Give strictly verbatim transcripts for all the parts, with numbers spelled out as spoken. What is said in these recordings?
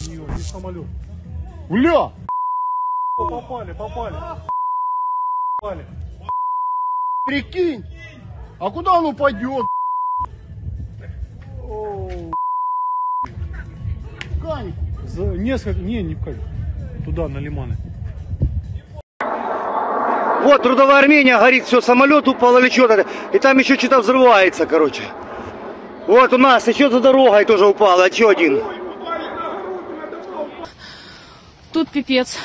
нее, есть самолет. Бля! Попали, попали. Попали. Прикинь! А куда он упадет? Камень. За несколько, не, не в Камень. Туда, на Лиманы. Вот трудовая Армения горит, все, самолет упал или что-то. И там еще что-то взрывается, короче. Вот у нас еще за дорогой тоже упало, еще один. Тут пипец.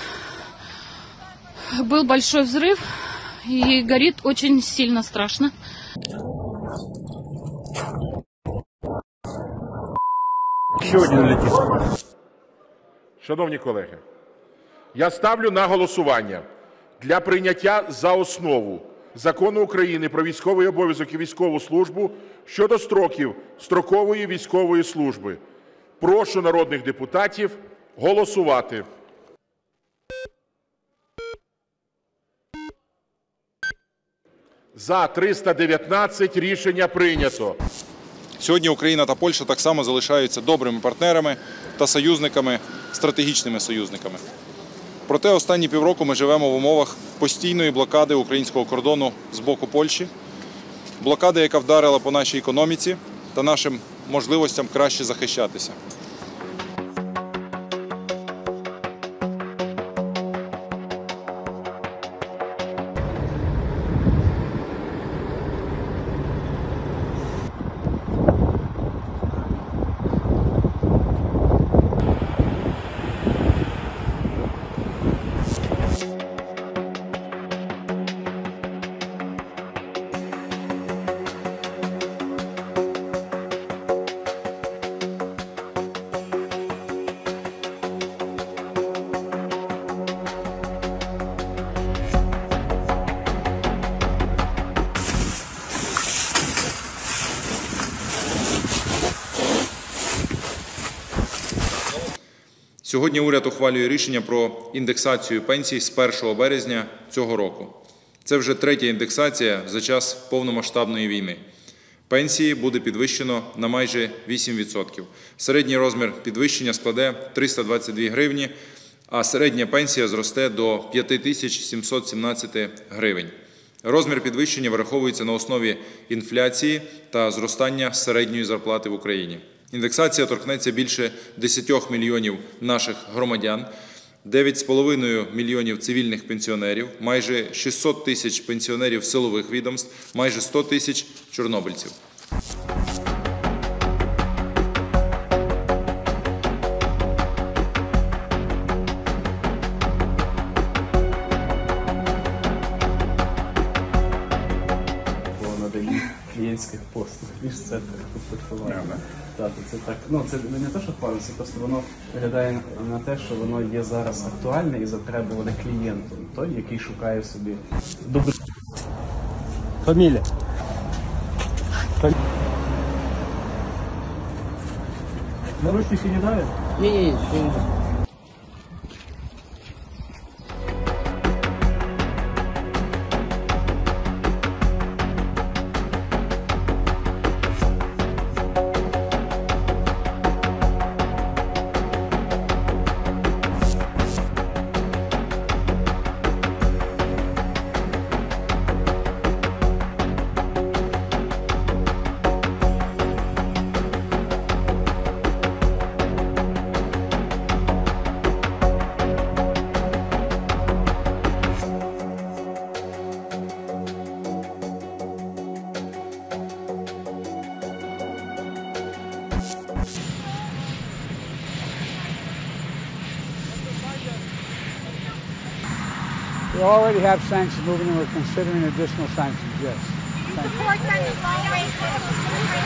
Был большой взрыв и горит очень сильно, страшно. Еще один летит. Шановні колеги, я ставлю на голосування для прийняття за основу Закону України про військовий обов'язок і військову службу щодо строків строкової військової служби. Прошу народних депутатів голосувати. За триста дев'ятнадцять рішення прийнято. Сьогодні Україна та Польща так само залишаються добрими партнерами та союзниками, стратегічними союзниками. Проте останні півроку ми живемо в умовах постійної блокади українського кордону з боку Польщі. Блокади, яка вдарила по нашій економіці та нашим можливостям краще захищатися. Сьогодні уряд ухвалює рішення про індексацію пенсій з першого березня цього року. Це вже третя індексація за час повномасштабної війни. Пенсії буде підвищено на майже вісім відсотків. Середній розмір підвищення складе триста двадцять дві гривні, а середня пенсія зросте до п'ять тисяч сімсот сімнадцять гривень. Розмір підвищення вираховується на основі інфляції та зростання середньої зарплати в Україні. Індексація торкнеться більше десять мільйонів наших громадян, дев'ять з половиною мільйонів цивільних пенсіонерів, майже шістсот тисяч пенсіонерів силових відомств, майже сто тисяч чорнобильців. Клієнтських послуг, ніж це комплектування. Так, це так. Ну це не те, що пан, це просто воно виглядає на те, що воно є зараз актуальне і затребуване клієнтом, той, який шукає собі. Добре. Фамилия. Фам... Наручники не давят? Ні-ні-ні. We already have sanctions moving and we're considering additional sanctions, yes. Support them as long as